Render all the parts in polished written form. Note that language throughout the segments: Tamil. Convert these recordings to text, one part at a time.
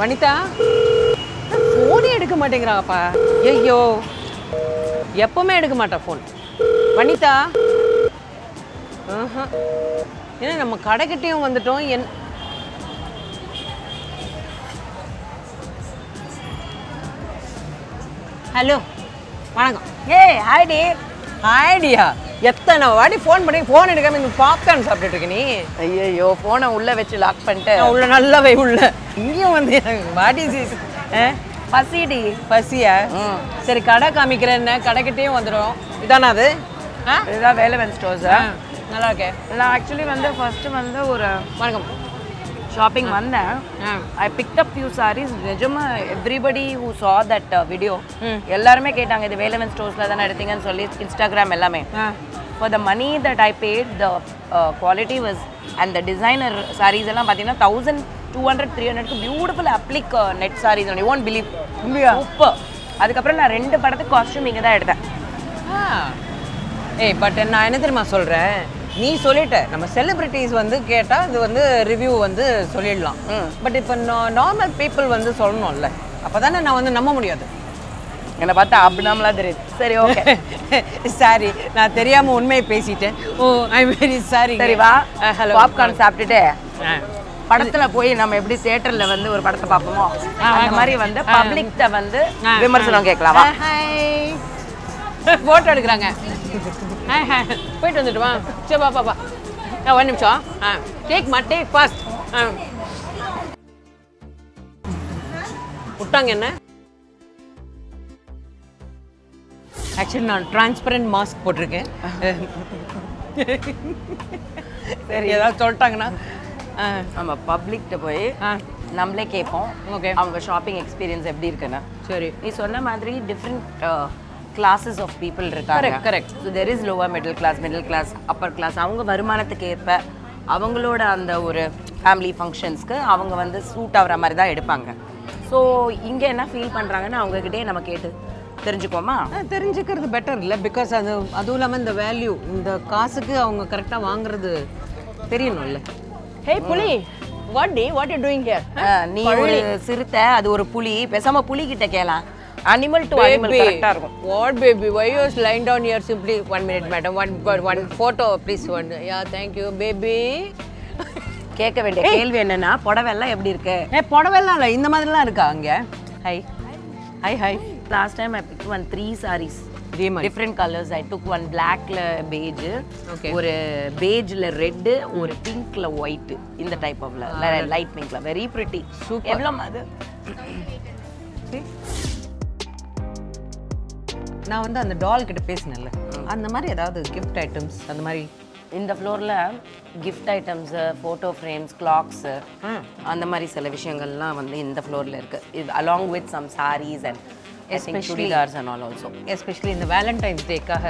வனிதா ஃபோனே எடுக்க மாட்டேங்கிறாப்பா. ஐயோ எப்பவுமே எடுக்க மாட்டா ஃபோன். வனிதா ஏன்னா நம்ம கடைக்கிட்டையும் வந்துட்டோம். ஹலோ வணக்கம். ஏய் ஹாய் டி. ஹாய்டியா, எத்தனை வாட்டி ஃபோன் பண்ணி ஃபோன் எடுக்காம இந்த பாப்கார்ன் சாப்பிட்டுட்டு இருக்க நீ? ஐயோ ஃபோனை உள்ள வச்சு லாக் பண்ணிட்டு உள்ள நல்லாவே உள்ள இங்கேயும் வந்து வாட்டி பசிடி. பசியா? சரி கடை காமிக்கிறேன்னு கடைக்கிட்டேயும் வந்துடும். இதானா அது? இதுதான் வேலவன் ஸ்டோர்ஸ். நல்லா இருக்கே. நான் ஆக்சுவலி வந்து ஃபர்ஸ்ட் வந்து ஒரு வணக்கம் ஷாப்பிங் வந்தேன். I picked up few saris. நிஜமா everybody who saw that video எல்லாருமே கேட்டாங்க இது வேலவன் ஸ்டோர்ஸில் தானே எடுத்தீங்கன்னு சொல்லி. இன்ஸ்டாகிராம் எல்லாமே. For the money that I paid the quality was and the designer saris எல்லாம் பார்த்தீங்கன்னா 1200-300க்கு beautiful applique net saris. You won't believe. Super. அதுக்கப்புறம் நான் 2 படத்துக்கு காஸ்டியூம் இங்கே தான் எடுத்தேன். ஏய் பட் நான் என்ன தெரியுமா சொல்கிறேன், நீ சொல்லிட்ட நம்ம செலிபிரிட்டிஸ் வந்து கேட்டால் இது வந்து ரிவ்யூ வந்து சொல்லிடலாம். பட் இப்போ நார்மல் பீப்புள் வந்து சொல்லணும்ல, அப்போ தானே நான் வந்து நம்ப முடியாது. என்னை பார்த்தா அப்படினாமலா தெரியுது. சரி ஓகே சாரி, நான் தெரியாமல் உண்மையை பேசிட்டேன். Oh I am very sorry. சரி வா ஹலோ. பாப்கார்ன் சாப்பிட்டுட்டு படத்தில் போய் நம்ம எப்படி தியேட்டரில் வந்து ஒரு படத்தை பார்ப்போமோ அந்த மாதிரி வந்து பப்ளிக்ட வந்து விமர்சனம் கேட்கலாம். ஹாய் ஃபோட்டோ எடுக்கிறாங்க. போயிட்டு வந்துட்டு வா. சரி பா பாப்பா. ஒரு நிமிஷம். டேக் மட்டே ஃபாஸ்ட். விட்டாங்க என்ன? ஆக்சுவலி நான் டிரான்ஸ்பரண்ட் மாஸ்க் போட்டிருக்கேன். சரி ஏதாவது சொல்லிட்டாங்கன்னா நம்ம பப்ளிக்ட போய் நம்மளே கேட்போம். ஓகே அவங்க ஷாப்பிங் எக்ஸ்பீரியன்ஸ் எப்படி இருக்குன்னு. சரி நீ சொன்ன மாதிரி டிஃப்ரெண்ட் கிளாஸஸ் ஆஃப் பீப்புள் இருக்காங்க. Correct. So there is lower middle class upper class. அவங்க வருமானத்துக்கு ஏற்ப அவங்களோட அந்த ஒரு ஃபேமிலி ஃபங்க்ஷன்ஸ்க்கு அவங்க வந்து சூட் ஆகிற மாதிரி தான் எடுப்பாங்க. ஸோ இங்கே என்ன ஃபீல் பண்ணுறாங்கன்னு அவங்கக்கிட்டே நம்ம கேட்டு தெரிஞ்சுக்கோமா? தெரிஞ்சுக்கிறது பெட்டர் இல்லை? பிகாஸ் அதுவும் இல்லாமல் இந்த வேல்யூ, இந்த காசுக்கு அவங்க கரெக்டாக வாங்குறது தெரியணும்ல. ஹே புலி, வாட் யூ டூயிங் ஹியர்? நீ ஒரு சிறுத்தை, அது ஒரு புலி. பேசாம புலி கிட்ட கேளலாம். அனிமல் டு அனிமல் கரெக்டா இருக்கும். What baby, why you lying down here simply? 1 minute madam, one photo please. One, yeah thank you baby. கேட்க வேண்டிய கேள்வி என்னன்னா புடவை எல்லாம் எப்படி இருக்கு? புடவெல்லாம் இல்லை, இந்த மாதிரிலாம் இருக்கா அங்கே? Hi last time I pick 3 sarees different colors. I took one blackல beige, ஒரு beigeல red, ஒரு pinkல white. இந்த டைப் ஆஃப் லைட் பிங்க்ல வெரி பிரிட்டி. எவ்வளவு அது? நான் வந்து அந்த டால் கிட்ட பேசினேன்ல, அந்த மாதிரி ஏதாவது கிஃப்ட் ஐட்டம்ஸ் அந்த மாதிரி இந்த ஃப்ளோரில் gift items, photo frames, clocks, அந்த மாதிரி சில விஷயங்கள்லாம் வந்து இந்த ஃப்ளோரில் இருக்குது. இது along with some saris and churidars and all also. Especially இந்த வேலண்டைன்ஸ் டேக்காக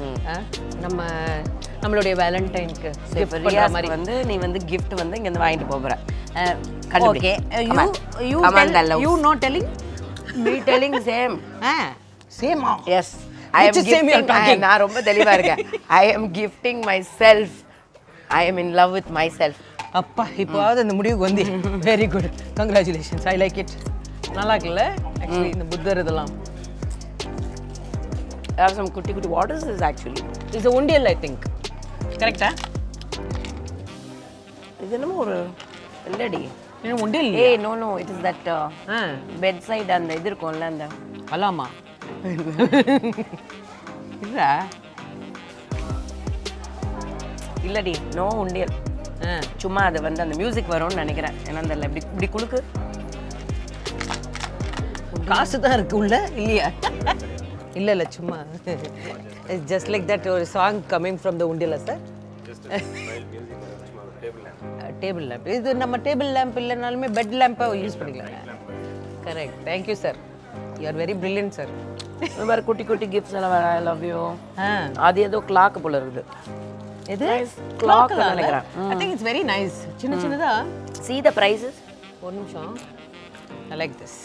நம்மளுடைய வேலண்டைனுக்கு மாதிரி வந்து நீ வந்து கிஃப்ட் வந்து இங்கேருந்து வாங்கிட்டு போகிற. Okay you know telling me telling same. சேமா? எஸ், நான் ரொம்ப தெளிவா இருக்கேன். I am gifting myself. I am in love with myself. அப்பா இப்போவாவது அந்த முடிவுக்கு வந்து very good, congratulations. I like it. நல்லா இருக்குல்ல ஆக்சுவலி இந்த புத்தர் இதெல்லாம். சம் குட்டி குட்டி. What is this actually? It's a உண்டியல் ஐ திங்க். கரெக்டா? இது என்னமோ ஒரு இல்லடி உண்டியல். ஏய் no it is that bedside அந்த இது இருக்கும்ல அந்த அலாமா இல்லடி நோ உண்டியல். சும்மா அது வந்து அந்த மியூசிக் வரும்னு நினைக்கிறேன். ஏன்னா அந்த இப்படி இப்படி குலுக்கு காசு தான் இருக்கு உள்ள இல்லையா? இல்லை சும்மா ஜஸ்ட் லைக் தட் ஒரு சாங் கம்மிங் ஃப்ரம் த உண்டியலா சார்? Table lamp. இது நம்ம டேபிள் லேம்ப் இல்லைனாலுமே பெட் லேம்பை யூஸ் பண்ணிக்கலாம். Correct, thank you sir. You are very brilliant sir. இந்த மாதிரி குட்டி குட்டி கிஃப்ட்ஸ் எல்லாம் ஐ லவ் யூ. அது ஏதோ கிளாக் போல இருக்குது. எது கிளாக் நினைக்கிறேன். I think it's very nice. சின்ன சின்னதா. see the prices. ஒரு நிமிஷம். I like this.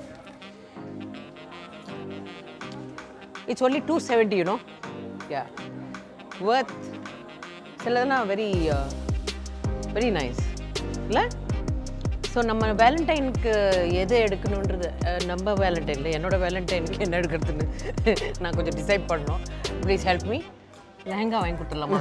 It's only 270, you know. Yeah. Worth. சிலதுனா very nice. இல்ல? ஸோ நம்ம வேலண்டைனுக்கு எது எடுக்கணுன்றது நம்ம வேலண்டைனில் என்னோட வேலண்டைனுக்கு என்ன எடுக்கிறதுன்னு நான் கொஞ்சம் டிசைட் பண்ணோம். Please help me. லெஹங்கா வாங்கி கொடுத்துடலாமா?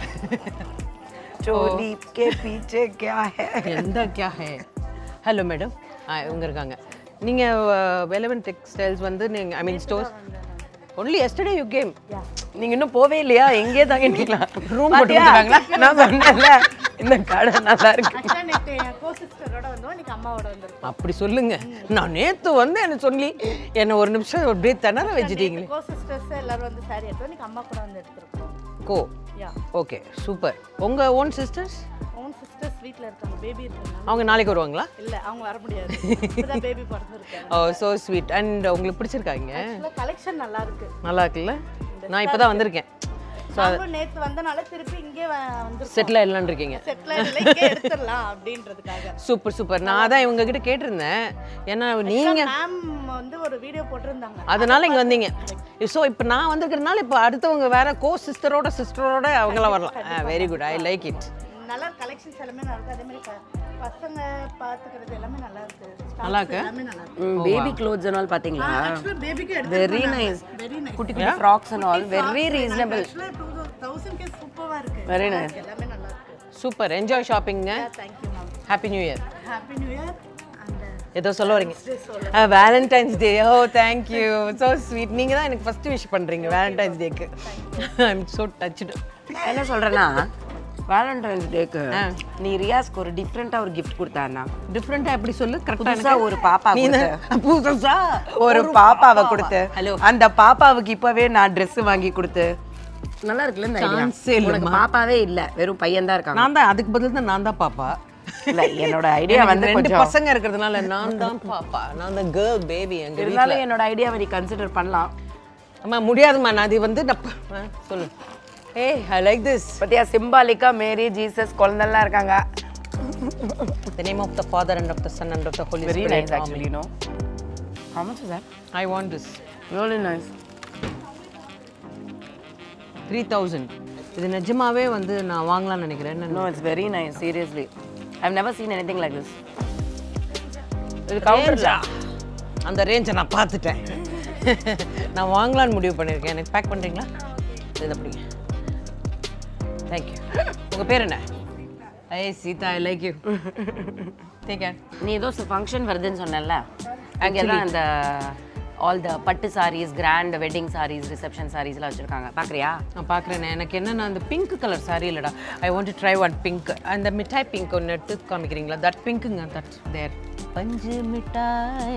चोली के पीछे क्या है? எந்த क्या है? ஹலோ மேடம், இவங்க இருக்காங்க. நீங்கள் வெலவன் டெக்ஸ்டைல்ஸ் வந்து நீங்கள் I mean stores only yesterday you came. நீங்க இன்னும் போவே இல்லையா? எங்கே தாங்க நிக்கலாம்? ரூம் போட்டு கொடுத்துருக்காங்களா? நான் சொன்னேன்ல இந்த கடை நல்லா இருக்கு. அப்படி சொல்லுங்க. நான் நேத்து வந்து என்ன சொல்லி என்ன ஒரு நிமிஷம் அப்படியே திணற வச்சுட்டீங்களே. Go okay super. உங்க ஓன் சிஸ்டர்ஸ் வீட்ல இருக்காங்க, பேபி இருக்காங்க. அவங்க நாளைக்கு வருவாங்களா? இல்ல அவங்க வர முடியாது. இப்பதான் பேபி பிறந்திருக்காங்க. ஓ சோ ஸ்வீட். அண்ட் உங்களுக்கு பிடிச்சிருக்காங்க? கலெக்ஷன் நல்லா இருக்கு. நல்லா இருக்குல்ல? நான் இப்பதான் வந்திருக்கேன். சோ நேத்து வந்தனால திருப்பி இங்கே வந்து செட்டில் ஆயிடலாம்னு இருக்கீங்க. செட்டில் ஆயிடல இங்கே எடுத்துறலாம் அப்படின்றதுக்காக. Super super. நான் அதான் இவங்க கிட்ட கேட்டிருந்தேன். ஏன்னா நீங்க மேம் வந்து ஒரு வீடியோ போட்டிருந்தாங்க, அதனால இங்க வந்தீங்க. ஸோ இப்போ நான் வந்திருக்கிறதுனால இப்போ அடுத்தவங்க வேற கோ சிஸ்டரோட அவங்களாம் வரலாம். Very good, I like it. நல்லா கலெக்ஷன்ஸ் எல்லாமே நல்லா இருக்கு. அதே மாதிரி பசங்க பாத்துக்கிறது எல்லாமே நல்லா இருக்கு. நல்லா இருக்கு. எல்லாமே நல்லா இருக்கு. பேபி க்ளோத்ஸ் and all பாத்தீங்களா? ஆக்சுவலி பேபிக்கு எடுத்து வெரி நைஸ். Very nice. குட்டி குட்டி frocks and all very reasonable. Actually 2000 கே சூப்பரா இருக்கு. Very nice. எல்லாமே நல்லா இருக்கு. சூப்பர். என்ஜாய் ஷாப்பிங்க. Thank you ma'am. Happy New Year. Happy New Year and ஏதோ சொல்ல வரீங்க? Valentine's day. Oh thank you, so sweet. நீங்கள் தான் எனக்கு ஃபர்ஸ்ட் விஷ் பண்ணுறீங்க வேலண்டைன்ஸ் டேக்கு. I am so touched. என்ன சொல்றேன்னா வேலண்டைன்ஸ் டேக்கு நீ ரியாஸ்க்கு ஒரு டிஃப்ரெண்டா ஒரு gift கொடுத்தானா? டிஃப்ரெண்ட்டாக எப்படி சொல்லு? புதுசா கரெக்டாக ஒரு பாப்பா புதுசா ஒரு பாப்பாவை கொடுத்து ஹலோ அந்த பாப்பாவுக்கு இப்பவே நான் Dress வாங்கி கொடுத்து நல்லா இருக்குல்ல இந்த ஐடியா? சான்ஸே இல்லைம்மா. உனக்கு பாப்பாவே இல்ல, வெறும் பையன் தான் இருக்காங்க. நான் தான் அதுக்கு பதில் தான் நான் தான் பாப்பா. இல்ல என்னோட ஐடியா வந்து ரெண்டு கொஞ்சம் பசங்க இருக்கிறதுனால நான் தான் பாப்பா. நான் தான் கேர்ள் பேபி. எங்க இருந்தாலும் என்னோட ஐடியாவை நீ கன்சிடர் பண்ணலாம். அம்மா முடியாதும்மா. நான் அது வந்து சொல்லு. ஏய் ஐ லைக் திஸ். பத்தியா சிம்பாலிக்கா மேரி ஜீசஸ் குழந்தைலாம் இருக்காங்க. The name of the Father and of the Son and of the Holy Very Spirit. nice actually, you know. How much is that? I want this. Really nice. 3000. இது நிஜமாவே வந்து நான் வாங்கலாம்னு நினைக்கிறேன். No, it's very nice, seriously. I've never seen anything like this. இது கவுண்டர்ல அந்த ரேஞ்சை நான் பார்த்துட்டேன். நான் வாங்கலாம்னு முடிவு பண்ணியிருக்கேன். எனக்கு பேக் பண்ணுறீங்களா? இது அப்படிங்க. தேங்க்யூ. உங்கள் பேர் என்ன? I Seetha, I like you. Take care. நீ ஏதோ ஃபங்க்ஷன் வருதுன்னு சொன்னேன்ல, அங்கே தான் அந்த all the pattu saris, grand wedding saris, reception சாரீஸ்லாம் வச்சுருக்காங்க. பார்க்குறியா? நான் பார்க்குறேன். எனக்கு என்னென்னா அந்த பிங்க் கலர் சாரி இல்லைடா. I want to try one pink. அந்த மிட்டாய் பிங்க் ஒன்று எடுத்து காமிக்கிறீங்களா? தட் பிங்க்குங்க. தட் தேர் பஞ்சு மிட்டாய்.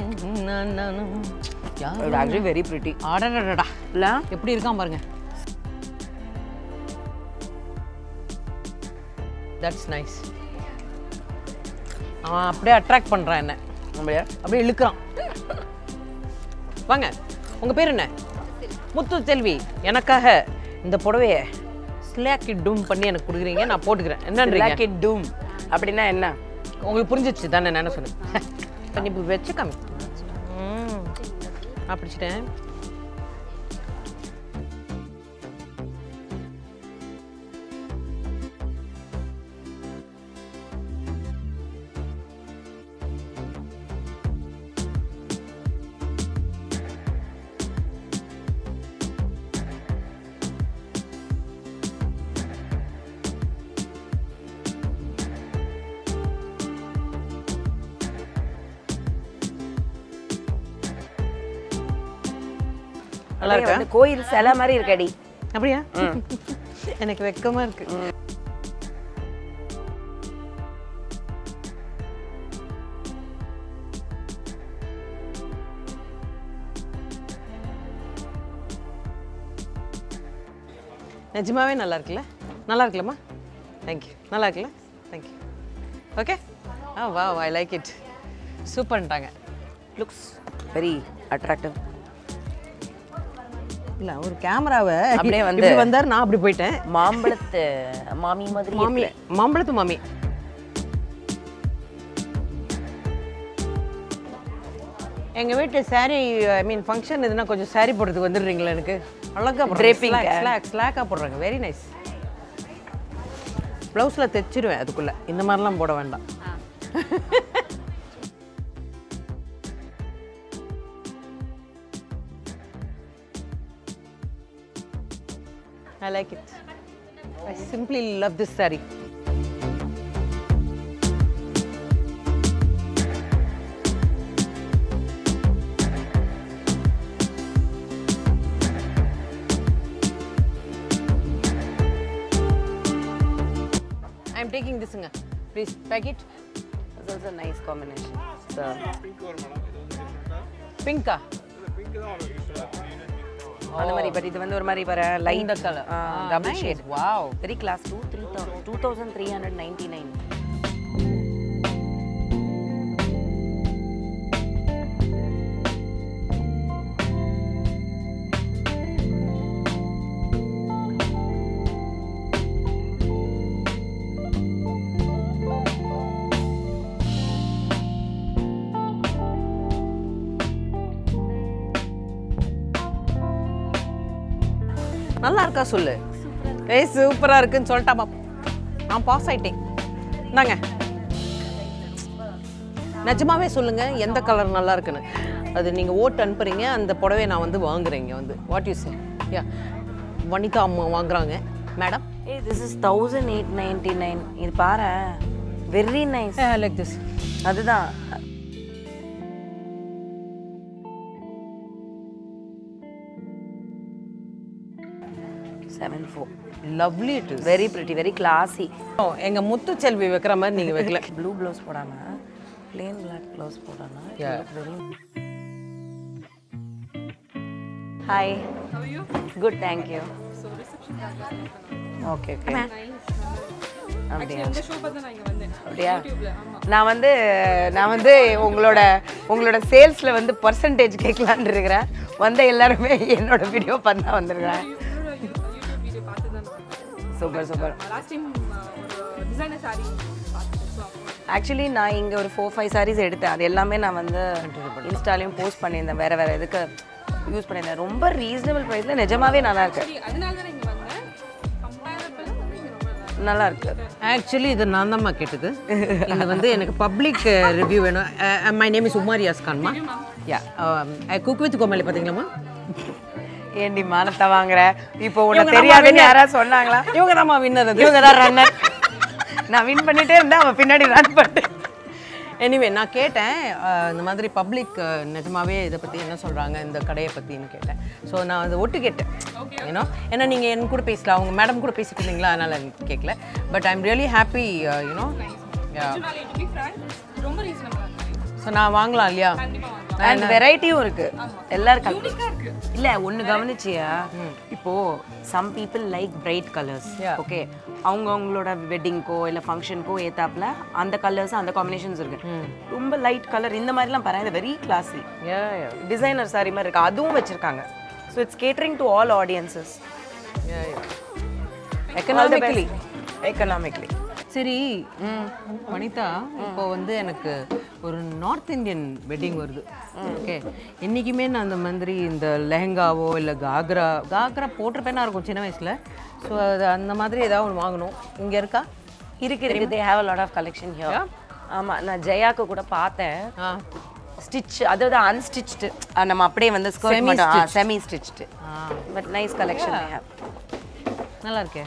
Actually very pretty. ஆடடடா இல்லை எப்படி இருக்கான் பாருங்க. That's nice. அவன் அப்படியே அட்ராக்ட் பண்ணுறான் என்ன. அப்படியே இழுக்கிறான். வாங்க, உங்கள் பேர் என்ன? முத்து செல்வி. எனக்காக இந்த புடவையை ஸ்லாக்கி டூம் பண்ணி எனக்கு கொடுக்குறீங்க. நான் போட்டுக்கிறேன். என்னன்றீங்க? டூம் அப்படின்னா என்ன? உங்களுக்கு புரிஞ்சிச்சு தானே? என்ன சொன்னேன்? பண்ணி இப்போ வச்சு காமி. பிடிச்சிட்டேன். நல்லா இருக்கா? கோயில் சிலை மாதிரி இருக்கடி. அப்படியா? எனக்கு வெக்கமா இருக்கு. நிஜமாவே நல்லா இருக்குல்ல? நல்லா இருக்குல்லம்மா? தேங்க்யூ. நல்லா இருக்குல்ல? தேங்க்யூ. ஓகே. வா ஐ லைக் இட். சூப்பர்ன்ட்டாங்க. Looks very attractive. இல்லை, ஒரு கேமராவை அப்படியே வந்து வந்தார், நான் அப்படி போயிட்டேன். மாம்பழத்து மாமி மாதிரி. மாமி, மாம்பழத்து மாமி. எங்கள் வீட்டில் சாரீ, ஐ மீன் ஃபங்க்ஷன் எதுனா கொஞ்சம் சாரீ போடுறதுக்கு வந்துடுறீங்களா? எனக்கு அழகாக ட்ரேப்பிங் ஸ்லாக்காக போடுறாங்க. Very nice. ப்ளவுஸில் தைச்சிடுவேன் அதுக்குள்ளே. இந்த மாதிரிலாம் போட வேண்டாம். like it. I simply love this saree. I'm taking this. Please pack it. It's also a nice combination. So, Pink. அந்த மாதிரி பட் இது வந்து ஒரு மாதிரி பாரு light color. Double Nice. Shade Wow. Very class 2399. நல்லா இருக்கா சொல்லு. ஏய் சூப்பரா இருக்குன்னு சொல்லிட்டாமா. நான் பாஸ் ஆயிட்டேன். இந்தாங்க. நிஜமாவே சொல்லுங்க எந்த கலர் நல்லா இருக்குன்னு. அது நீங்க ஓட் அனுப்புறீங்க அந்த புடவை நான் வந்து வாங்குறேன் இங்க வந்து. What you say? Yeah. Vanitha அம்மா வாங்குறாங்க. மேடம். ஏய் this is 1899. இது பாரு. Very nice. I like this. அதுதான். Lovely it is. Very pretty, very classy. எங்க முத்து செல்வி வைக்கிற மாதிரி நீங்க வைக்கல. Blue blouse போடாம plain black blouse போடாம. Hi. How are you? Good, thank you. So reception Okay, okay. அப்படியா? இந்த ஷோ பார்த்து நான் இங்க வந்தேன். அப்படியா? நான் வந்து உங்களோட சேல்ஸ்ல வந்து பெர்சன்டேஜ் கேட்கலாம்னு இருக்கறேன். வந்த எல்லாரும் என்னோட வீடியோ பார்த்து தான் வந்திருக்காங்க. சூப்பர். லாஸ்ட் டைம் ஒரு டிசைனர் சாரி ஆக்சுவலி நான் இங்கே ஒரு 4-5 சாரீஸ் எடுத்தேன். அது எல்லாமே நான் வந்து இன்ஸ்டாலையும் போஸ்ட் பண்ணியிருந்தேன். வேறு இதுக்கு யூஸ் பண்ணியிருந்தேன். ரொம்ப ரீசனபிள் ப்ரைஸில் நிஜமாவே நல்லா இருக்கு. அதனால தான் இங்கே வந்தேன். கம்பேரபிளாக வந்து இங்கே ரொம்ப நல்லா இருக்கு. ஆக்சுவலி இது நான் தான் கேட்டது. இது வந்து எனக்கு பப்ளிக் ரிவ்யூ வேணும். மை நேம் இஸ் உமார் யாஸ்கான்மா. யா குக் வித் கோமாளி பார்த்தீங்களாம்மா? ஏண்டி மானத்தை வாங்குற? இப்போ உனக்கு தெரியாதுன்னு யாராவது சொன்னாங்களா? இவங்க தான்மா வின்னர். இவங்க தான் ரன்னர். நான் வின் பண்ணிட்டே இருந்தேன், அவன் பின்னாடி ரன் பண்ணிட்டேன். எனிவே நான் கேட்டேன் இந்த மாதிரி பப்ளிக் நிஜமாவே இதை பற்றி என்ன சொல்கிறாங்க இந்த கடையை பற்றின்னு கேட்டேன். ஸோ நான் அதை ஒட்டு கேட்டேன். ஏன்னா ஏன்னா நீங்கள் என் கூட பேசலாம், அவங்க மேடம் கூட பேசிட்டு இருந்தீங்களா, அதனால் கேட்கல. But I am really happy you know. ரொம்ப ரீசனபிளாக இருக்கு. ஸோ நான் வாங்கலாம் இல்லையா? அண்ட் வெரைட்டியும் இருக்கு எல்லாருக்கும். இல்ல ஒண்ணு கவனிச்சியா, இப்போ some people like bright colours. Okay, அவங்களோட வெட்டிங்க்கோ இல்ல ஃபங்க்ஷனுக்கோ ஏத்தாப்புல அந்த கலர்ஸ் அந்த காம்பினேஷன்ஸ் இருக்கு. ரொம்ப லைட் கலர் இந்த மாதிரிலாம் பாருங்க, வெரி கிளாஸி டிசைனர் சாரி மாதிரி இருக்கு. அதுவும் வச்சிருக்காங்க. So it's catering to all audiences. Economically சரி. வனிதா, இப்போ வந்து எனக்கு ஒரு நார்த் இந்தியன் வெட்டிங் வருது. ஓகே, என்றைக்குமே நான் அந்த மாதிரி இந்த லெஹங்காவோ இல்லை காக்ரா போட்டிருப்பேனா இருக்கும் சின்ன வயசில். ஸோ அது அந்த மாதிரி ஏதாவது ஒன்று வாங்கணும். இங்கே இருக்கா? இருக்கு. They have a lot of collection here. ஆமாம், நான் ஜெயாக்கு கூட பார்த்தேன். ஸ்டிச், அதாவது அன்ஸ்டிச்டு, நம்ம அப்படியே வந்து ஸ்கர்ட் மட்டும் semi stitched. But nice collection they have. நல்லா இருக்கே.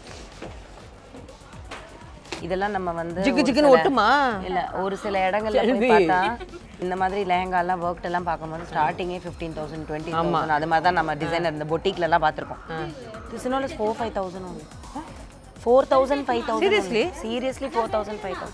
இதெல்லாம் நம்ம வந்து ஜிகுன்னு ஒட்டுமா? இல்ல, ஒரு சில இடங்கள்ல போய் பார்த்தா இந்த மாதிரி லெஹங்காலாம் ஒர்க் எல்லாம் பார்க்கும்போது ஸ்டார்டிங்கே 15,000 20,000 அது மாதிரி தான் நம்ம டிசைனர் இந்த பொட்டிக்ல எல்லாம் பார்த்துருக்கோம். This is all 4-5,000 only. 4,000 5,000. Seriously 4,000 5,000.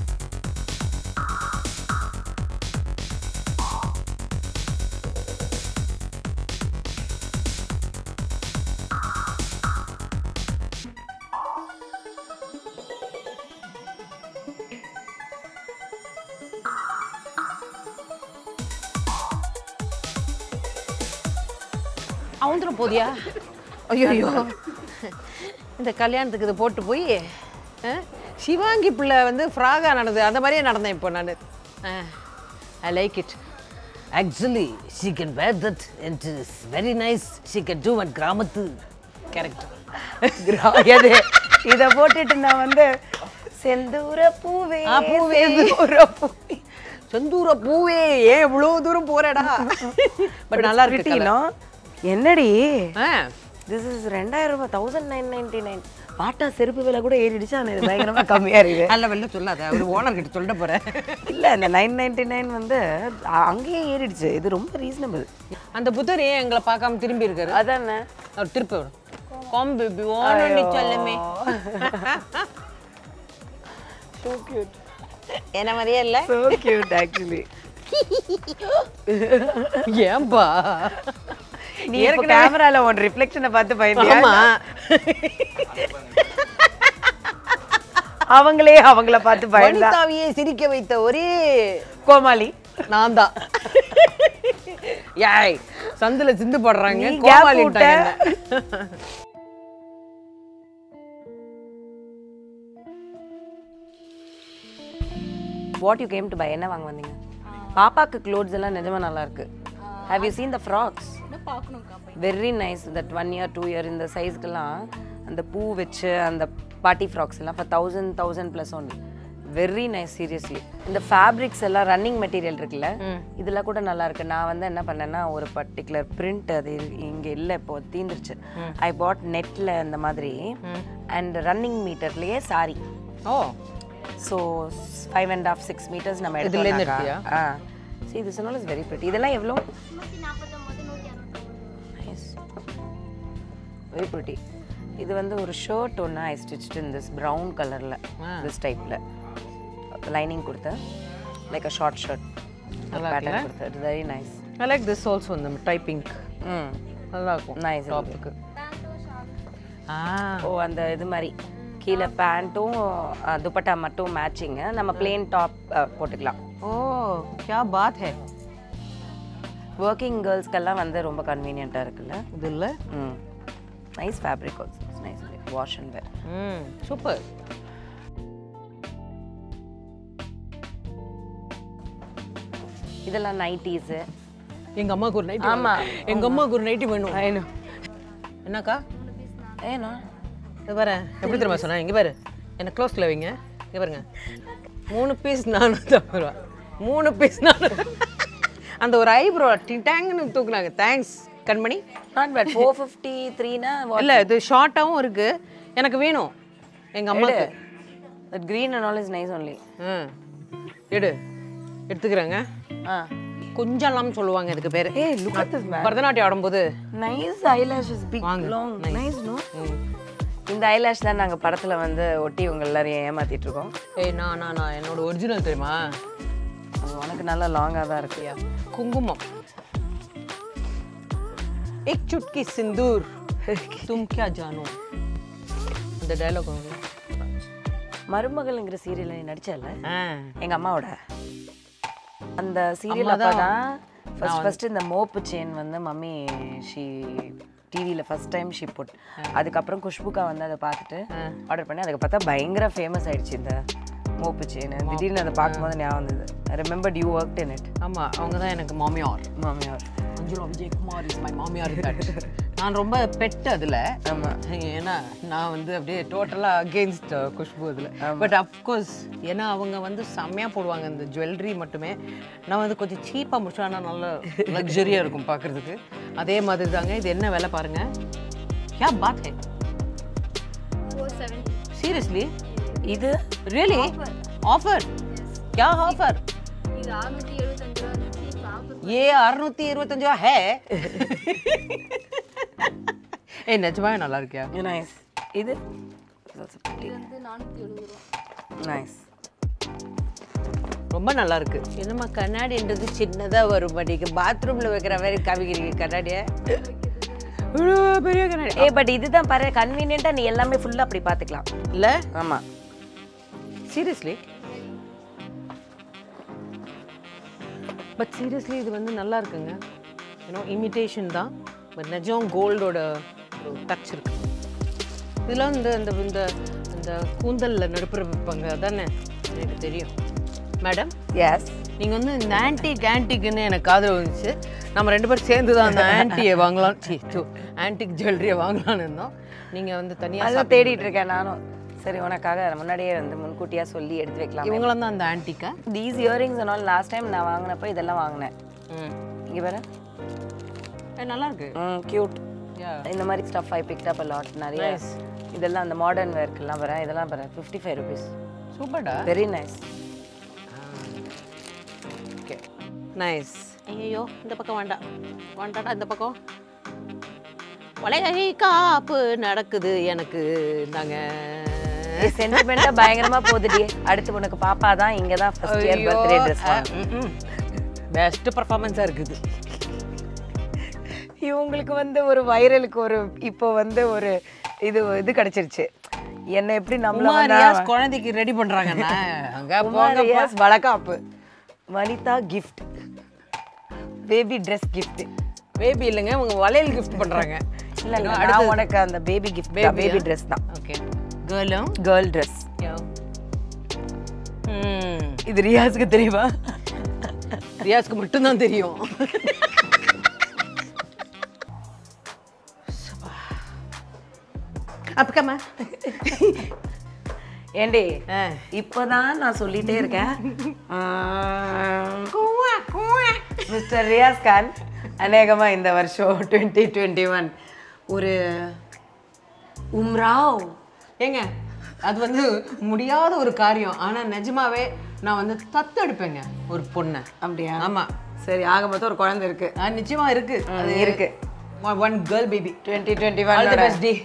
அவந்துடும் போதியா? ஐயோ, இந்த கல்யாணத்துக்கு இது போட்டு போய் சிவாங்கி பிள்ளை வந்து ஃப்ராகா நடந்தது அந்த மாதிரியே நடந்தேன் இப்போ நான். I like it. Actually she can wear that and it's very nice. She can do one கிராமத்து கேரக்டர். இதை போட்டுட்டு நான் வந்து செந்தூர பூவே செந்தூர பூவே ஏன் இவ்வளோ தூரம் போறேடா. பட் நல்லா இருக்கு. என்னடி திஸ் இஸ் 2000 ரூபாய் 1999. பாட்டா செருப்பு விலை கூட ஏறிடுச்சு. ஆனால் இது பயங்கரமாக கம்மியாக இருக்குது. நல்ல வெளில சொல்லாத, அவர் ஓனர் கிட்ட சொல்லிட்டு போகிறேன். இல்லை இந்த 999 வந்து அங்கேயே ஏறிடுச்சு. இது ரொம்ப ரீசனபிள். அந்த புத்தர் ஏன் எங்களை பார்க்காம திரும்பி இருக்காரு? அதானே அவர் திருப்பி வரும். காம் பேபி ஓனி சொல்லுமே. So cute. என்ன மாதிரியே இல்லை? So cute actually. ஏன்பா நீ இப்போ கேமரால உன் ரிஃப்ளெக்ஷனை பார்த்து பயந்தியா? அவங்கள பார்த்து பயந்தா. வனிதாவியை சிரிக்க வைத்த ஒரே கோமாளி நான் தான். ஏய் சந்தில சிந்து போடுறாங்க, நீ gap கோமாளிட்டாங்க. What you came to buy? என்ன வாங்க வந்தீங்க? பாப்பாக்கு க்ளோத்ஸ் எல்லாம் நிஜமா நல்லா இருக்கு. Have you seen the frocks? Very nice. That 1 year 2 year இந்த சைஸ்க்கெல்லாம் அந்த பூ வச்சு அந்த பார்ட்டி ஃப்ராக்ஸ் எல்லாம் for 1000 plus only. Very nice seriously. இந்த ஃபேப்ரிக்ஸ் எல்லாம் ரன்னிங் மெட்டீரியல் இருக்குல்ல, இதெல்லாம் கூட நல்லா இருக்கு. நான் வந்து என்ன பண்ணேன்னா ஒரு பர்டிகுலர் பிரிண்ட் அது இங்க இல்லை, இப்போ தீந்துருச்சு. ஐ பாட் நெட்ல இந்த மாதிரி அண்ட் ரன்னிங் மீட்டர்லயே சாரி. ஓ ஸோ 5.5 6 meters நம்ம எடுத்துக்கலாம். See this one is very pretty. இதெல்லாம் எவ்வளோ? Nice, very pretty. இது வந்து ஒரு ஷர்ட் ஒன்று I stitched in this brown கலரில், திஸ் டைப்பில் லைனிங் கொடுத்தேன். Like a short shirt pattern கொடுத்தேன். It's very nice. I like this also. இந்த டைப்பிங் நல்லா இருக்கும். நைஸ் டாப்புக்கு. ஓ அந்த இது மாதிரி கீழே பேண்ட்டும் துப்பட்டா மட்டும் மேட்சிங்கு. நம்ம பிளேன் டாப் போட்டுக்கலாம். ஓ क्या बात है. ஒர்க்கிங் கேர்ள்ஸ்க்கெல்லாம் வந்து ரொம்ப கன்வீனியண்ட்டாக இருக்குல்ல இது இல்லை? Nice fabric also. Nice wash and wear. Super. இதெல்லாம் நைட்டீஸு. எங்கள் அம்மாவுக்கு ஒரு நைட்டி. ஆமாம், எங்கள் அம்மாவுக்கு ஒரு நைட்டி வேணும். ஐநோ. என்னக்கா ஏன்னா இது பாரு எப்படி தெரியுமா சொன்னா? இங்கே பாரு, என்ன க்ளோஸில் வைங்க. இங்கே பாருங்க, 3 பீஸ் 450 ரூபா. 3 பீஸ் 400. அந்த ஒரு ஐப்ரோ டேங்குன்னு தூக்குனாங்க. தேங்க்ஸ் கண்மணி. Not bad. 453னா இல்லை இது ஷார்ட்டாகவும் இருக்குது. எனக்கு வேணும் எங்கள் அம்மாவுக்கு. That green and all is nice only. எடுத்துக்கிறேங்க. கொஞ்சம்லாம் சொல்லுவாங்க இதுக்கு பேர். ஏய் look at this man. Bharatanatyam ஆடும்போது nice eyelashes, big long. Nice no. இந்த ஐலாஷ் தான் நாங்கள் படத்தில் வந்து ஒட்டி உங்க எல்லாரையும் ஏமாத்திட்டு இருக்கோம். ஏய் நான் என்னோட ஒரிஜினல் தெரியுமா? அது உனக்கு நல்லா லாங்காக தான் இருக்குயா. குங்குமம். एक चुटकी सिंदूर तुम क्या जानो. அந்த டயலாக் வந்து மருமகள்ங்கிற சீரியல்ல நீ நடிச்சல எங்க அம்மாவோட அந்த சீரியல். அப்போ தான் ஃபர்ஸ்ட் இந்த மோப்பு செயின் வந்து மம்மி ஷீ டிவியில் ஃபர்ஸ்ட் டைம் ஷீ புட். அதுக்கப்புறம் குஷ்புக்கா வந்து அதை பார்த்துட்டு ஆர்டர் பண்ணி அதுக்கு பார்த்தா பயங்கர ஃபேமஸ் ஆயிடுச்சு இந்த மோப்பு செயின். திடீர்னு அதை பார்க்கும்போது ஞாபகம் வந்தது. I remembered you worked in it. ஆமாம், அவங்க தான் எனக்கு மாமியார். அஞ்சுலா விஜயகுமார் இஸ் மை மாமியார். நான் ரொம்ப பெட் அதில். ஆமாம், ஏன்னா நான் வந்து அப்படியே டோட்டலாக அகெயின்ஸ்ட் குஷ்பு அதில். பட் அஃப்கோர்ஸ் ஏன்னா அவங்க வந்து செம்மையாக போடுவாங்க இந்த ஜுவல்லரி மட்டுமே. நான் வந்து கொஞ்சம் சீப்பாக முடிச்சோம், ஆனால் நல்ல லக்ஸரியாக இருக்கும் பார்க்குறதுக்கு. அதே மாதிரி தாங்க. இது என்ன விலை பாருங்கள். क्या बात है. 470. சீரியஸ்லி? இது ரியலி ஆஃபர்? क्या ऑफर? இது 675 ரூபாய். ये 625 ரூபா है. ஏய் நிஜமாவே நல்லா இருக்கியா? நைஸ். இது இது வந்து 470 ரூபாய். நைஸ், ரொம்ப நல்லா இருக்கு. என்னம்மா கண்ணாடின்றது சின்னதாக வரும் மாட்டேங்க. பாத்ரூமில் வைக்கிற மாதிரி காமிக்கிறீங்க கண்ணாடியை. பெரிய கண்ணாடி. பட் இதுதான் பாரு கன்வீனியன்ட்டாக. நீ எல்லாமே ஃபுல்லாக அப்படி பார்த்துக்கலாம் இல்லை? ஆமாம், சீரியஸ்லி. பட் சீரியஸ்லி இது வந்து நல்லா இருக்குங்க. ஏன்னா இமிட்டேஷன் தான், பட் நிஜம் கோல்டோட டச் இருக்கு. இதெல்லாம் இந்த இந்த இந்த இந்த கூந்தலில் நடுப்புற வைப்பாங்க அதானே? எனக்கு தெரியும் மேடம். எஸ், நீங்கள் வந்து இந்த ஆன்டிக்குன்னு எனக்கு ஆதரவு வந்துச்சு. நம்ம 2 பேரும் சேர்ந்து தான் அந்த ஆன்டியை வாங்கலாம், ஆன்டிக் ஜுவல்லரியை வாங்கலான்னு இருந்தோம். நீங்கள் வந்து தனியாக தேடிட்டு இருக்கேன் நானும். சரி, உனக்காக முன்னாடியே வந்து முன்கூட்டியாக சொல்லி எடுத்து வைக்கலாம். இவங்களாம் தான் அந்த ஆன்டிக்கா? These earrings and last time நான் வாங்கினப்போ இதெல்லாம் வாங்கினேன். இங்கே பாரு, நல்லா இருக்கு. கியூட். இந்த மாதிரி stuff I picked up lot நிறைய இதெல்லாம் அந்த மாடர்ன் வேர்க்கெல்லாம் வரேன் இதெல்லாம் வரேன் 55 rupees. சூப்பர்டா. Very nice. Okay nice. ஐயோ இந்த பக்கம் வேண்டாம் வேண்டாடா இந்த பக்கம். வளைகை காப்பு நடக்குது எனக்கு நாங்க சென்டிமெண்டா பயங்கரமா போகுதுடி. அடுத்து உனக்கு பாப்பா தான் இங்க தான் first year birthday dress. Best பெர்ஃபார்மன்ஸா இருக்குது. இவங்களுக்கு வந்து ஒரு வைரலுக்கு ஒரு இப்போ வந்து ஒரு இது கிடைச்சிருச்சு. என்ன எப்படி நம்மள குழந்தைக்கு ரெடி பண்றாங்கன்னா அங்க போங்க வளகாப்பு Vanitha gift baby Dress gift. Baby இல்லங்க உங்க வளையல் gift பண்றாங்க. இல்ல நான் உனக்கு அந்த பேபி gift பேபி Dress தான். Okay girl Dress. இது ரியாஸ்க்கு தெரியுமா? ரியாஸ்க்கு மட்டும் தான் தெரியும். அப்பக்கம்மா ஏண்டி இப்போதான் நான் சொல்லிட்டே இருக்கேன். மிஸ்டர் ரியாஸ் கான் அநேகமா இந்த வருஷம் 2021 ஒரு உம்ராவ் ஏங்க அது வந்து முடியாத ஒரு காரியம். ஆனா நிஜமாவே நான் வந்து தத்தெடுப்பேங்க ஒரு பொண்ணை. அப்படியா? ஆமா. சரி ஆக மொத்தம் ஒரு குழந்தை இருக்கு. நிச்சயமா இருக்கு. அது இருக்கு. One girl baby 2021 all the best day.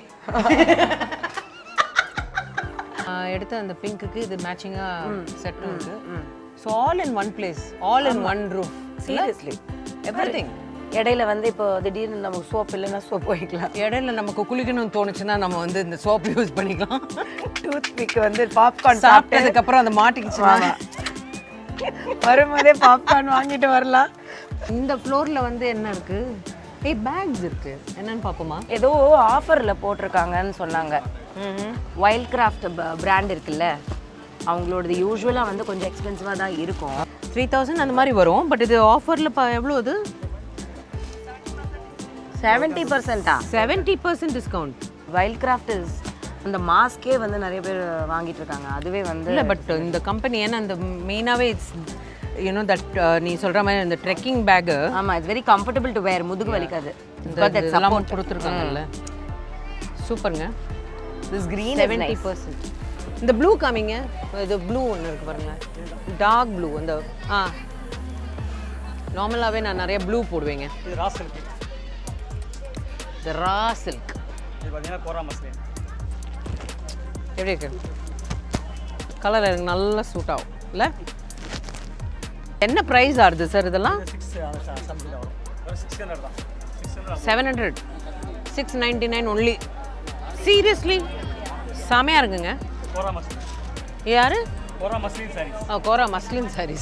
எடுத்த அந்த பிங்க்குக்கு இது மேட்சிங்கா செட் இருக்கு. So all in one place all in one roof. Seriously everything. இடையில வந்து இப்போ திடீர்னு நமக்கு சோப் இல்லைன்னா சோப் வைக்கலாம். இடையில நமக்கு குளிக்கணும்னு தோணுச்சுன்னா நம்ம வந்து இந்த சோப் யூஸ் பண்ணிக்கலாம். டூத் பிக் வந்து பாப்கார்ன் சாப்பிட்டதுக்கு அப்புறம் அந்த மாட்டிக்கிச்சு. வரும்போதே பாப்கார்ன் வாங்கிட்டு வரலாம். இந்த ஃப்ளோர்ல வந்து என்ன இருக்கு? பேக்ஸ் இருக்கு. என்னன்னு பாப்போமா? ஏதோ ஆஃபர்ல போட்டிருக்காங்கன்னு சொன்னாங்க. வைல்ட் கிராஃப்ட் பிராண்ட் இருக்குல்ல அவங்களோடது யூஸ்வலா வந்து கொஞ்சம் எக்ஸ்பென்சிவா தான் இருக்கும். 3000 அந்த மாதிரி வரும். பட் இது ஆஃபர்ல எவ்வளவு இது? 70%. 70% டிஸ்கவுண்ட். வைல்ட் கிராஃப்ட் அந்த மாஸ்கே வந்து நிறைய பேர் வாங்கிட்டு இருக்காங்க. அதுவே வந்து இல்லை பட் இந்த கம்பெனி ஏன்னா இந்த மெயினாகவே இட்ஸ் யூனோ தட் நீ சொல்கிற மாதிரி இந்த ட்ரெக்கிங் பேக்கு. ஆமாம் it's very comfortable to wear. முதுகு வலிக்காது. இதெல்லாம் கொடுத்துருக்காங்கல்ல. சூப்பருங்க. This green 70%. இந்த ப்ளூ காமிங்க. இது ப்ளூ ஒன்று இருக்குது பாருங்களேன். Dark blue. அந்த நார்மலாகவே நான் நிறைய ப்ளூ போடுவேங்க. இது ரா சில்க். இது ரா சில்க். இது பார்த்தீங்கன்னா கோரா மஸ்லின். எப்படி இருக்கு? கலர் எனக்கு நல்லா சூட் ஆகும் இல்லை? என்ன ப்ரைஸ் ஆகுது சார் இதெல்லாம்? 600 தான். 700. 699 ஒன்லி. சீரியஸ்லி செமையாக இருக்குங்க. கோரா மஸ்லின். யாரு? கோரா மஸ்லின் சாரீஸ். கோரா மஸ்லின் சாரீஸ்.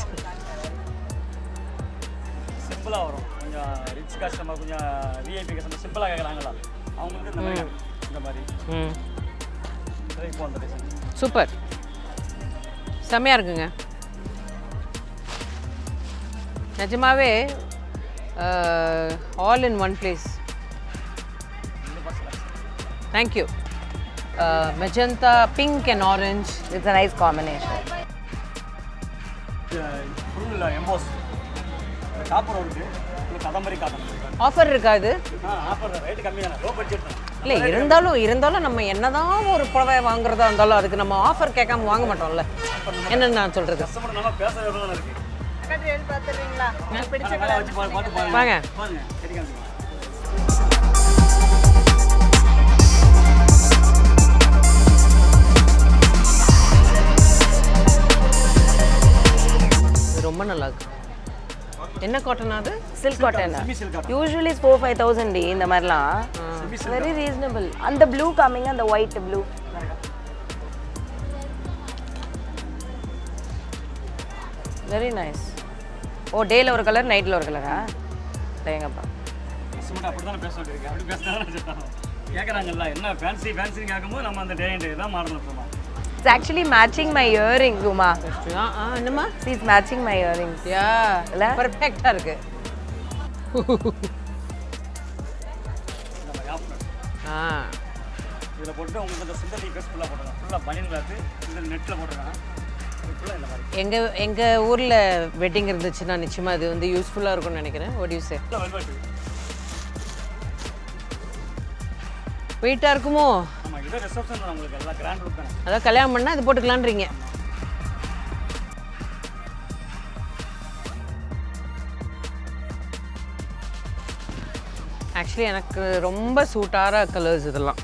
சிம்பிளாக வரும். கொஞ்சம் ரிச் கஸ்டமர் கொஞ்சம் விஐபி கஸ்டமர் சிம்பிளாக கேட்குறாங்களா அவங்களுக்கு இந்த மாதிரி இப்போ அந்த டிசைன் சூப்பர் செமையாக இருக்குங்க. நிஜமாவே all in one place. Thank you. Magenta pink and orange. It's a nice combination. Full emboss copper இருக்குது. கதம்பரி காட்டன் ஆஃபர் இருக்காது. ஆஃபர் ரேட் கம்மி தானே. லோ பட்ஜெட் தான். இல்லை இருந்தாலும் நம்ம என்னதான் ஒரு புடவை வாங்குறதா இருந்தாலும் அதுக்கு நம்ம ஆஃபர் கேட்காம வாங்க மாட்டோம்ல. என்னன்னு நான் சொல்கிறது. கஸ்டமர் நல்லா பேச வேணும் இருக்குது. பார்த்துறீங்களா? வச்சு பார்த்து பாருங்க. வாங்க பாருங்க கிடைக்காது. ரொம்ப நல்லா இருக்கு. என்ன காட்டன் அது? Silk cotton. சில்க் யூசுவலி 4-5,000 இந்த மாதிரிலாம். Very reasonable. அந்த ப்ளூ காமிங்க அந்த white blue. Very nice. Oh டேல ஒரு கலர் நைட்ல ஒரு கலரா? எங்கப்பா கஸ்டமர் அப்படி தான் பேச வேண்டியிருக்கு. அப்படி பேசினா கேட்குறாங்கல்ல என்ன ஃபேன்சி ஃபேன்சின்னு கேட்கும்போது நம்ம அந்த டே அண்ட் டே தான் மாடல் போகலாம். It's actually matching my earrings, Uma. என்னம்மா? She's matching my earrings. Yeah. Perfect-ஆ இருக்கு. இதுல போட்டு உங்களுக்கு அந்த சிந்தட்டிக் ட்ரெஸ் ஃபுல்லா போட்டுருக்காங்க. ஃபுல்லா பனியன் கிளாத் இது நெட்ல போட்டுருக்காங்க. ஃபுல்லா இந்த மாதிரி. எங்க ஊர்ல வெட்டிங் இருந்துச்சுன்னா நிச்சயமா இது வந்து யூஸ்ஃபுல்லா இருக்கும்னு நினைக்கிறேன். What do you say? Velvet. வெயிட்டாக இருக்குமோ? ஆமாம், இது ரிசப்ஷன் தான் உங்களுக்கு எல்லாம் கிராண்ட் லுக் தானே. அதான் கல்யாணம் பண்ணால் இது போட்டுக்கலான்றீங்க. ஆக்சுவலி எனக்கு ரொம்ப சூட்டான கலர்ஸ் இதெல்லாம்.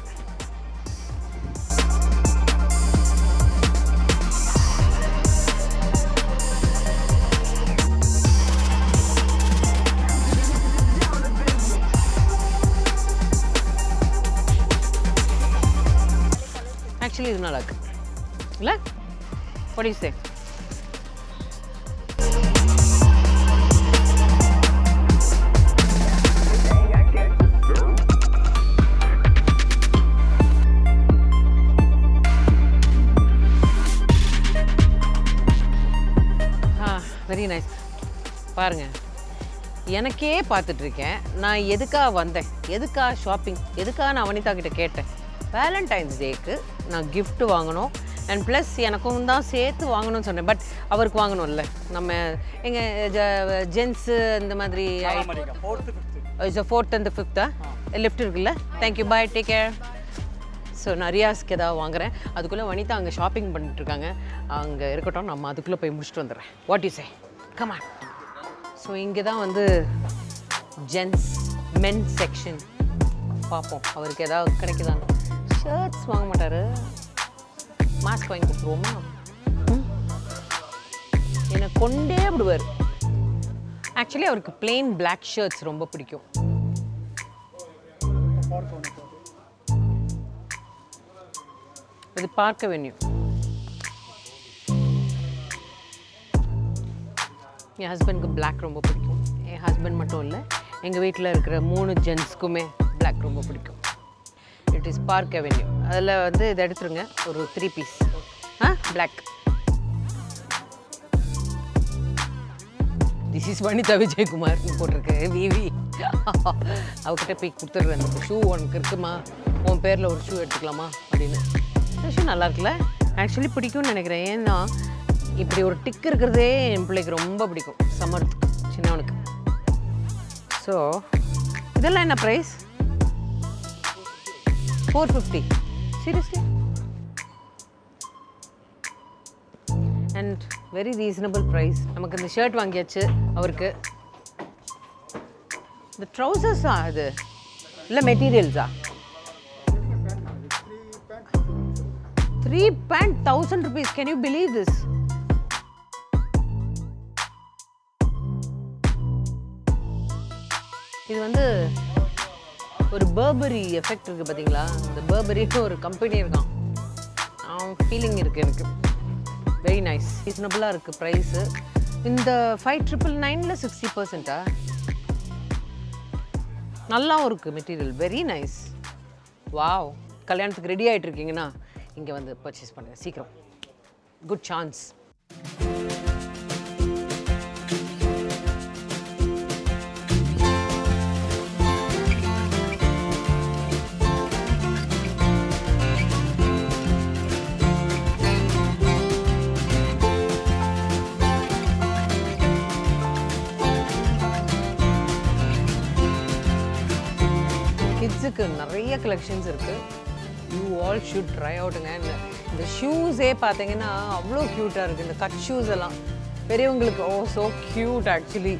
ஆக்சுவலி இது நல்லா இருக்கு இல்லை? What do you say? Very nice. பாருங்க, எனக்கே பார்த்துட்டு இருக்கேன். நான் எதுக்காக வந்தேன், எதுக்காக ஷாப்பிங், எதுக்காக நான் வனிதா கிட்ட கேட்டேன். வேலண்டைன்ஸ் டேக்கு நான் கிஃப்ட் வாங்கணும் அண்ட் ப்ளஸ் எனக்கும் தான் சேர்த்து வாங்கணும்னு சொன்னேன். பட் அவருக்கு வாங்கணும்ல. நம்ம எங்கள் ஜென்ஸு இந்த மாதிரி 4th and 5th லிஃப்ட் இருக்குல்ல. Thank you, bye, take care. So நிறையாஸ்க்கு ஏதாவது வாங்குறேன். அதுக்குள்ளே வனிதா அங்கே ஷாப்பிங் பண்ணிட்டுருக்காங்க. அங்கே இருக்கட்டும், நம்ம அதுக்குள்ளே போய் முடிச்சுட்டு வந்துடுறேன். What you say? Come on. So இங்கே தான் வந்து ஜென்ஸ் மென் செக்ஷன். பார்ப்போம் அவருக்கு ஏதாவது கிடைக்குதான்னு. ஷர்ட்ஸ் வாங்க மாட்டார், மாஸ்க் வாங்கி கொடுத்துருவோமா? என்னை கொண்டே விடுவார். ஆக்சுவலி அவருக்கு பிளெயின் பிளாக் ஷர்ட்ஸ் ரொம்ப பிடிக்கும். இது பார்க் அவென்யூ. என் ஹஸ்பண்டுக்கு பிளாக் ரொம்ப பிடிக்கும். என் ஹஸ்பண்ட் மட்டும் இல்லை, எங்கள் வீட்டில் இருக்கிற 3 ஜென்ஸ்க்குமே பிளாக் ரொம்ப பிடிக்கும். It is Park Avenue. அதில் வந்து இதை எடுத்துருங்க, ஒரு 3 piece black. This is Vanitha Vijayakumar போட்டிருக்கு. விவி அவகிட்ட போய் கொடுத்துட்றேன். அந்த ஷூ உனக்கு இருக்குமா, உன் பேரில் ஒரு ஷூ எடுத்துக்கலாமா அப்படின்னு. இந்த ஷூ நல்லா இருக்குல்ல? ஆக்சுவலி பிடிக்கும்னு நினைக்கிறேன். ஏன்னா இப்படி ஒரு டிக் இருக்கிறதே என் பிள்ளைக்கு ரொம்ப பிடிக்கும். சம்மருக்கு சின்னவனுக்கு. ஸோ இதெல்லாம் என்ன price? 450. Seriously? And very reasonable price. நமக்கு இந்த ஷர்ட் வாங்கியாச்சு அவருக்கு. இந்த ட்ரௌசர்ஸா அது இல்லை மெட்டீரியல்ஸா? 3 pant 1000 rupees. Can you believe this? இது வந்து ஒரு பர்பரி எஃபெக்ட் இருக்குது பார்த்தீங்களா? இந்த பர்பரிக்கு ஒரு கம்பெனி இருக்கான். ஃபீலிங் இருக்குது எனக்கு. Very nice. ரீசனபிளாக இருக்குது ப்ரைஸு. இந்த 5999ல் 60%. நல்லாவும் இருக்குது மெட்டீரியல். Very nice. வாவ். கல்யாணத்துக்கு ரெடி ஆகிட்டு இருக்கீங்கன்னா இங்கே வந்து பர்ச்சேஸ் பண்ணுங்க சீக்கிரம். Good chance. கிட்ஸுக்கு நிறைய கலெக்ஷன்ஸ் இருக்குது. யூ ஆல் ஷுட் ட்ரை அவுட்டுங்க. இந்த ஷூஸே பார்த்தீங்கன்னா அவ்வளோ க்யூட்டாக இருக்குது. இந்த கட் ஷூஸ் எல்லாம் பெரியவங்களுக்கு ஸோ க்யூட் ஆக்சுவலி.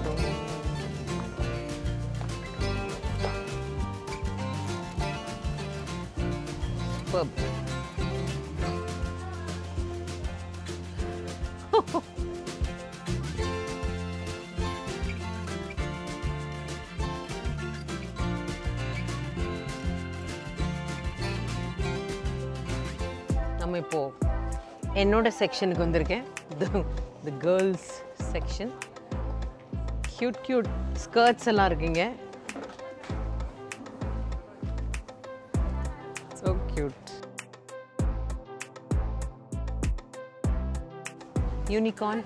நம்ம இப்போ என்னோட செக்ஷனுக்கு வந்திருக்கேன். The girls section. Cute cute skirts எல்லாம் இருக்குங்க. So cute. யூனிகார்ன்.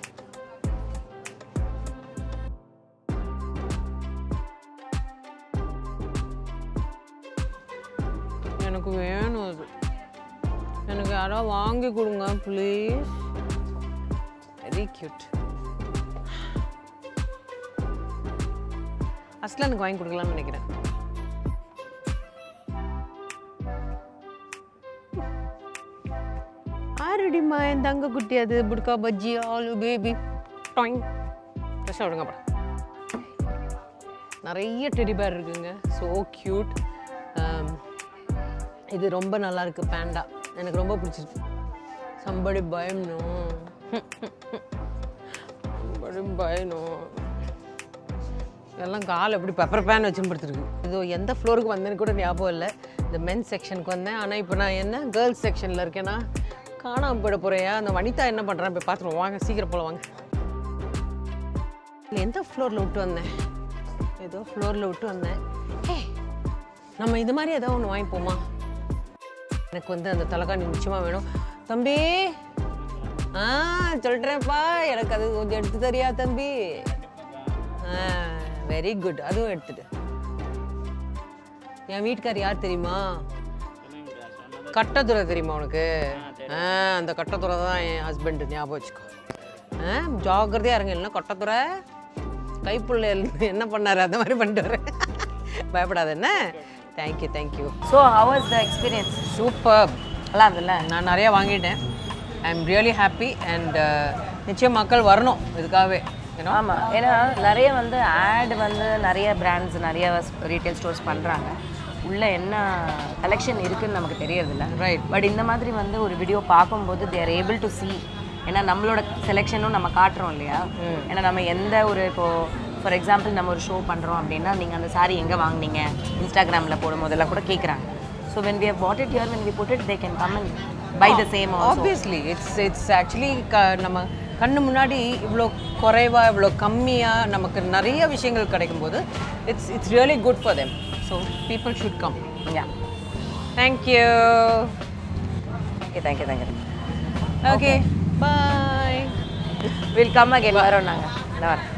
எனக்கு வேணும் அது. எனக்கு யாராவது வாங்கி கொடுங்க ப்ளீஸ். Very cute. அஸ்லானுக்கு வாங்கி கொடுக்கலாம்னு நினைக்கிறேன். யாருடிமா என் தங்க குட்டி அது புட்கா பஜ்ஜி ஆலு பேபி டாயிங் ஃப்ரெஷ்ஷாக விடுங்கப்பா. நிறைய டெடி பேர் இருக்குங்க. So cute. இது ரொம்ப நல்லா இருக்கு. பேண்டா எனக்கு ரொம்ப பிடிச்சிருக்கு. சம்படி பயணும் பயணும் எல்லாம் கால் எப்படி பெப்பர் பேன் வச்சு படுத்துருக்கு. இது எந்த ஃப்ளோருக்கு வந்தேன்னு கூட ஞாபகம் இல்லை. இந்த மென்ஸ் செக்ஷனுக்கு வந்தேன். ஆனால் இப்போ நான் என்ன கேர்ள்ஸ் செக்ஷனில் இருக்கேன்னா காணாமல் போயிட போகிறேன். அந்த வனிதா என்ன பண்ணுறேன் போய் பார்த்துருவோம். வாங்க சீக்கிரம் போல வாங்க. எந்த ஃப்ளோரில் விட்டு வந்தேன்? ஏதோ ஃப்ளோரில் விட்டு வந்தேன். நம்ம இது மாதிரி ஏதோ ஒன்று வாங்கிப்போமா? எனக்கு வந்து அந்த தலைக்காணி நிச்சயமாக வேணும். தம்பி சொல்கிறேன்ப்பா, எனக்கு அது கொஞ்சம் எடுத்து தரியா தம்பி? Very good. அதுவும் எடுத்துட்டு. என் வீட்டுக்கார் யார் தெரியுமா? கட்டத்துறை தெரியுமா உனக்கு? அந்த கட்டத்துறை தான் என் ஹஸ்பண்டு. ஞாபகம் வச்சுக்கோ. ஜாக்கிரதையாக இருங்க. இல்லைன்னா கட்டத்துறை கைப்புள்ள என்ன பண்ணார் அந்த மாதிரி பண்ணிட்டு வரேன். பயப்படாத என்ன. Thank you thank you. So how was the experience? Super. நல்லா இருந்ததுல்ல? நான் நிறையா வாங்கிட்டேன். I am really happy. And நிச்சயம் மக்கள் வரணும் இதுக்காகவே. ஆமாம், ஏன்னா நிறைய வந்து ஆட் வந்து நிறைய பிராண்ட்ஸ் நிறைய ரீட்டைல் ஸ்டோர்ஸ் பண்ணுறாங்க. உள்ளே என்ன கலெக்ஷன் இருக்குதுன்னு நமக்கு தெரியறதில்ல. ரைட். பட் இந்த மாதிரி வந்து ஒரு வீடியோ பார்க்கும்போது they are able to see. ஏன்னா நம்மளோட செலெக்ஷனும் நம்ம காட்டுறோம் இல்லையா? ஏன்னா நம்ம எந்த ஒரு இப்போது ஃபார் எக்ஸாம்பிள் நம்ம ஒரு ஷோ பண்ணுறோம் அப்படின்னா நீங்கள் அந்த சாரி எங்கே வாங்கினீங்க இன்ஸ்டாகிராமில் போடும் போதெல்லாம் கூட கேட்குறாங்க. So when we have bought it here, when we put it, they can come and buy the same also. Obviously, it's actually நம்ம கண்ணு முன்னாடி இவ்வளோ குறைவாக இவ்வளோ கம்மியாக நமக்கு நிறைய விஷயங்கள் கிடைக்கும்போது it's really good for them. So people should come. Yeah. Thank you. Okay, thank you. Okay. Bye. We'll come again. வரோம் நாங்கள்.